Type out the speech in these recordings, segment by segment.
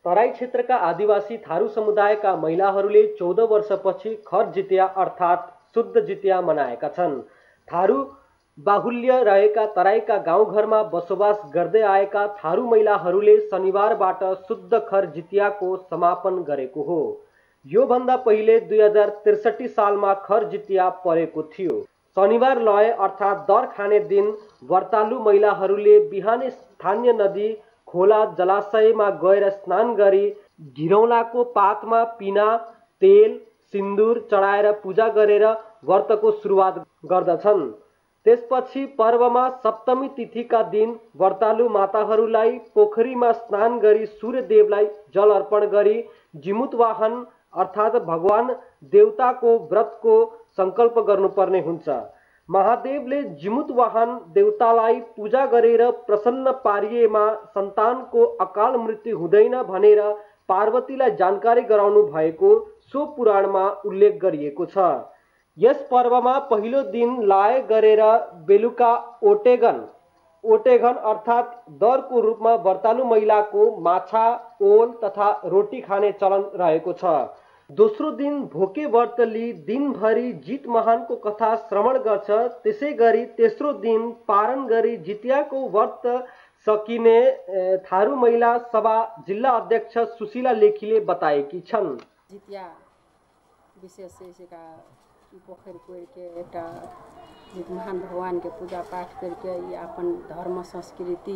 तराई क्षेत्रका आदिवासी थारू समुदायका महिलाहरूले 14 वर्षपछि खर जितिया अर्थात् शुद्ध जितिया मनाएका छन्। थारू बाहुल्य रहेका तराईका गाउँघरमा बसोबास गर्दै आएका थारू महिलाहरूले शनिबारबाट शुद्ध खर जितियाको समापन गरेको हो। यो भन्दा पहिले 2063 सालमा खर जितिया परेको थियो। शनिबार लय अर्थात् दर खाने दिन व्रतालु महिलाहरूले बिहानै स्थानीय नदी, खोला, जलाशयमा गएर स्नान गरी घिरौलाको पातमा पिना, तेल, सिन्दुर चढाएर पूजा गरेर व्रतको सुरुवात गर्दछन्। त्यसपछि पर्वमा सप्तमी तिथिका दिन व्रतालु माताहरूलाई पोखरीमा स्नान गरी सूर्यदेवलाई जल अर्पण गरी जिमुत वाहन अर्थात् भगवान देवताको व्रतको संकल्प गर्नुपर्ने हुन्छ। महादेवले जिमुत वाहन देवतालाई पूजा गरेर प्रसन्न पारिएमा सन्तानको अकाल मृत्यु हुँदैन भनेर पार्वतीलाई जानकारी गराउनु भएको सो पुराणमा उल्लेख गरिएको छ। यस पर्वमा पहिलो दिन लाय गरेर बेलुका ओटेघन अर्थात् दरको रूपमा व्रतालु महिलाको माछा, ओल तथा रोटी खाने चलन रहेको छ। दोस्रो दिन भोके व्रतली दिनभरि जित महानको कथा श्रवण गर्छ। त्यसै गरी तेस्रो दिन पारण गरी जितियाको व्रत सकिने थारू महिला सभा जिल्ला अध्यक्ष सुशीला लेखीले बताएकी छन्। जितिया विशेष इसका पोखर कोर के एक जित महान भगवान के पूजा पाठ करके ये अपन धर्म संस्कृति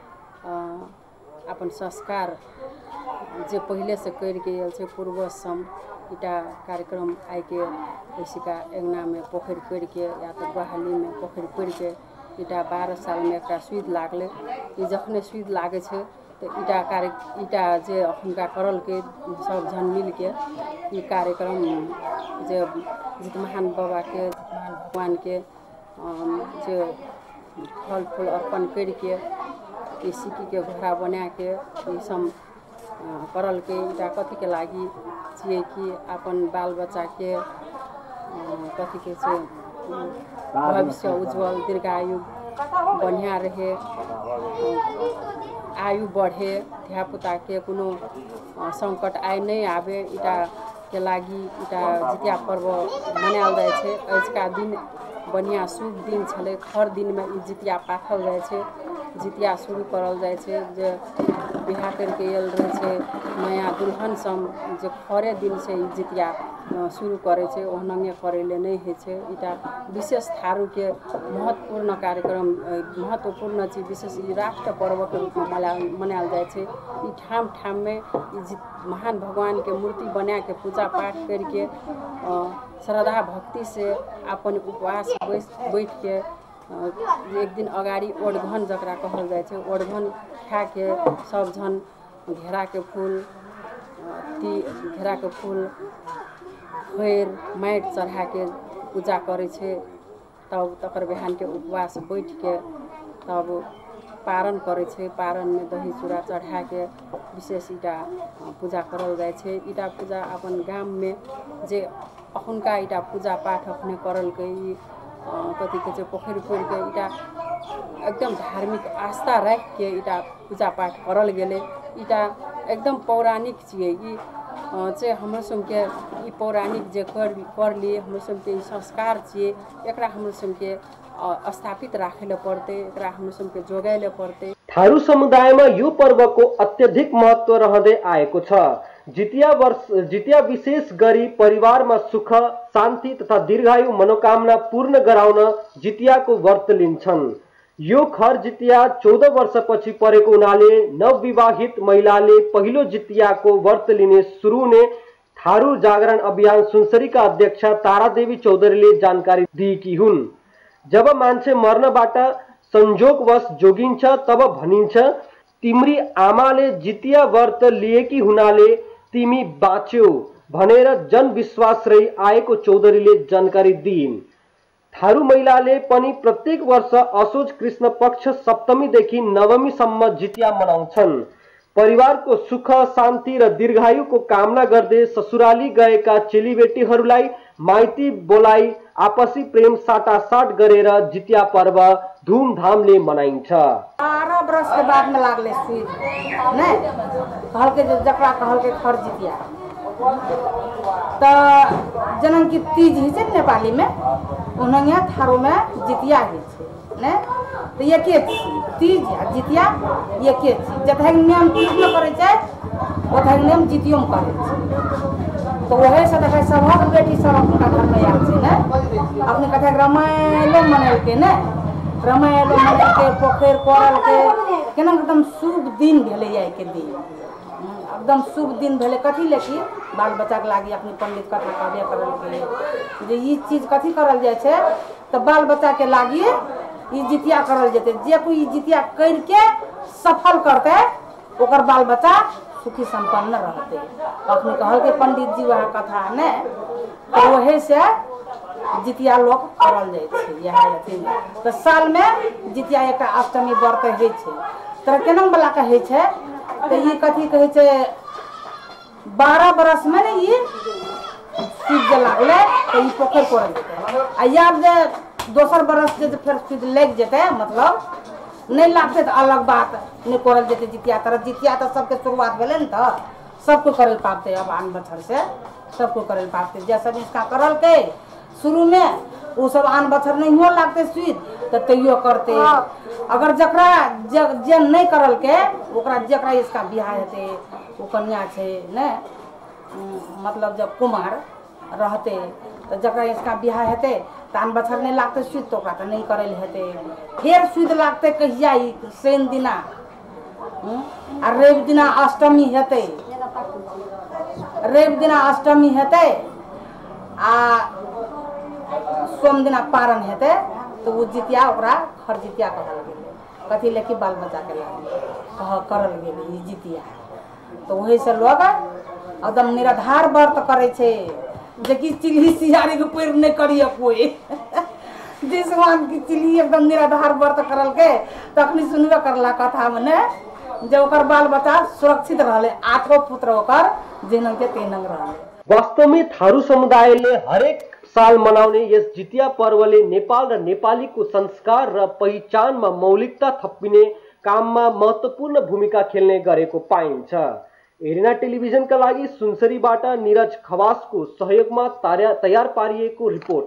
अपन संस्कार जे पहले से करके आयल छै पूर्वज सम इटा कार्यक्रम आइ के इसीका एगना में पोखर करके या तो बहाली में पोखर करके इटा 12 साल में एक सुध लागले। ये जखने सुध लागे छै तो इटा जे अखुनका करल के सब जन मिल के ये कार्यक्रम जे जित महान बाबा के महान भगवान के जे फल फूल अर्पण करके ये सिक्की के घोड़ा बना के ये सब करल के इटा कथी के लागी छिए कि अपन बाल बच्चा के कथी के से भविष्य उज्जवल दीर्घायु बढ़िया रहे, आयु बढ़े, धियापुता के कोनो संकट आय नहीं आवे इटा के लागी इटा जितिया पर्व मनायल जाय छै। आजका दिन बढ़िया शुभ दिन छले। हर दिन में ई जितिया पाठल जाय छै, जितिया शुरू करल जाय छै। जे बिहा करके आयल रहे छै नया दुल्हन सम जे खरे दिन से ई जितिया शुरू करे छै, ओहनंगे करे ले नहीं है छै। इटा विशेष थारू के महत्वपूर्ण कार्यक्रम, महत्वपूर्ण चीज विशेष राष्ट्र पर्व के रूप में मनायल जाय छै। ई ठाम ठाम में महान भगवान के मूर्ति बना के पूजा पाठ करके श्रद्धा भक्ति से अपन उपवास बैठ के एक दिन अगाड़ी ओढ़घन जकरा कहल जाय छै, ओढ़घन खा के सब जन घेरा के फूल खैर माटि चढ़ा के पूजा करे छै। तब तकर बिहान के उपवास बैठ के तब पारण करे छै। पारण में दही चूड़ा चढ़ा के विशेष इटा पूजा करल जाय छै। इटा पूजा अपन गाम में जे अखुनका इटा पूजा पाठ अपने करल के कथी के पोखर फोड़ के इटा एकदम धार्मिक आस्था रख के इटा पूजा पाठ करल गेले। इटा एकदम पौराणिक छिए। ई जे हमर सबके ई पौराणिक जे कर लिए हमर सबके संस्कार छिए, एकरा हमर सबके स्थापित राखे ले पड़ते, एकरा हमर सबके जोगाए ले पड़ते। थारू समुदायमा यो पर्वको अत्यधिक महत्व रहँदै आएको छ। जितिया विशेष गरी परिवारमा सुख, शान्ति तथा दीर्घायु मनोकामना पूर्ण गराउन जितियाको व्रत लिन्छन्। यो खर जितिया 14 वर्षपछि परेको हुनाले नवविवाहित महिलाले पहिलो जितियाको व्रत लिने सुरु हुने थारू जागरण अभियान सुनसरीका अध्यक्ष तारादेवी चौधरीले जानकारी दिएकी हुन्। जब मान्छे मर्नबाट संजोगवश जोगिन्छ तब भनिन्छ तिम्री आमाले जितिया व्रत लिएकी हुनाले तिमी बाँच्यौ भनेर जनविश्वास रही आएको चौधरीले जानकारी दिइन्। थारू महिलाले पनि प्रत्येक वर्ष असोज कृष्ण पक्ष सप्तमीदेखि नवमीसम्म जितिया मनाउँछन्। परिवारको सुख, शान्ति र दीर्घायुको कामना गर्दै ससुराली गएका चेलीबेटीहरूलाई माइती बोलाई आपसी प्रेम साटासाट गरेर जितिया पर्व धुमधामले मनाइन्छ। 12 वर्ष के बाद में लागले सुई नहीं कहल के जकरा कहल के खर जितिया तो जनन की तीज ही छै नेपाली में उन्हें थारू में जितिया ही छै ने तो ये के तीज आ जितिया ये के जतै नियम तीज में करे छै ओतै नियम जितियो में करे छै। तो वही से देखे सबक बेटी सब अपना घर में आयल छै ने अपने कथे रामायण मनाल के ने रामायण मनाल के पोखर कोरल के केना एकदम शुभ दिन भेले जाय के दिन एकदम शुभ दिन भेले कथी लेकी बाल बच्चा के लागी अपनी पंडित कथा कहबे करल के जे ई चीज कथी करल जाय छै तो बाल बच्चा के लागी ई जितिया करल जेते जे कोई जितिया कर के सफल करते ओकर बाल बच्चा सुखी संपन्न रहते। अपने कहल के पंडित जी वह कथा ने तो वही से जितिया लोग करल जाय छै यह अथी में तो साल में जितिया एक अष्टमी व्रत होइ छै तर केना वाला के होइ छै तो ये कथी कहे छै 12 बरस में ने ये सीध लागले तो ये पोखर कोरल जेते आ याद जे दोसर बरस जे फिर सीध लग जेते मतलब नहीं लागते तो अलग बात नहीं कोरल जेते जितिया तरह जितिया तो सबके शुरुआत भेले न तो सबको करल पाते अब आन बछर से सबको करल पाते जैसा इसका करल के शुरू में वो सब आन बछर नहीं हो लागते सुईद तो तैयो करते अगर जकरा जे नहीं करल के ओकरा जकरा इसका बियाह हेते वो कन्या छे ने मतलब जब कुमार रहते तो जकरा इसका बियाह हेते तो आन बछर नहीं लागते सुईद तो ओकरा तो नहीं करल हेते फिर सुईद लागते कहिया शनि दिना आ रवि दिना अष्टमी हेते रवि दिना अष्टमी हेते आ सोम दिना पारण हेते तो वो जितिया ओकरा खर जितिया कहल गेले कथी लेके बाल बच्चा के लागी कह करल गेले ई जितिया तो वही से लोग एकदम निराधार व्रत करे छे जे कि चिल्ही सियारी के पैर नहीं करिए कोई जिसमान की चिल्ही एकदम निराधार व्रत करल के तखनी सुनबे करला कथा में ने जे ओकर बाल बच्चा सुरक्षित रहले 8 पुत्र ओकर जिनन के तेनंग रहले। वास्तव में थारू समुदायले हरेक साल मनाउने यस जितिया पर्वले नेपाल र नेपालीको संस्कार र पहिचानमा मौलिकता थपिने काममा महत्त्वपूर्ण भूमिका खेल्ने गरेको पाइन्छ। एरेना टेलिभिजनका लागि सुनसरीबाट निरज खवासको सहयोगमा तयार पारिएको रिपोर्ट।